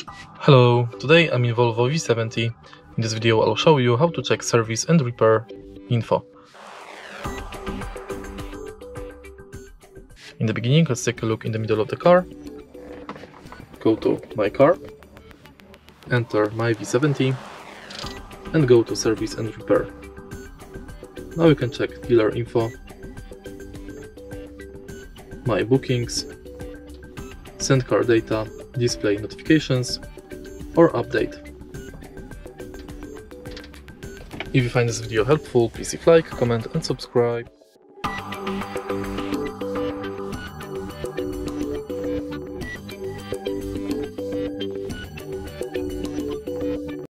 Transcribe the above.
Hello, today I'm in Volvo V70. In this video I'll show you how to check service and repair info. In the beginning, let's take a look in the middle of the car. Go to My Car, enter My V70 and go to Service and Repair. Now you can check dealer info, My Bookings, Send Car Data, Display Notifications or Update. If you find this video helpful, please leave a like, comment and subscribe.